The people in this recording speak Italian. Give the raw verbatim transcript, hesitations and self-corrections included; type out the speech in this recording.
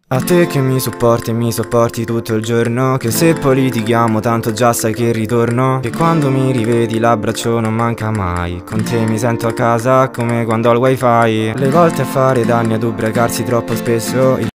A te che mi supporti e mi sopporti tutto il giorno, che se poi litighiamo tanto già sai che ritorno, che quando mi rivedi l'abbraccio non manca mai, con te mi sento a casa come quando ho il wifi. Le volte a fare danni ad ubriacarsi troppo spesso.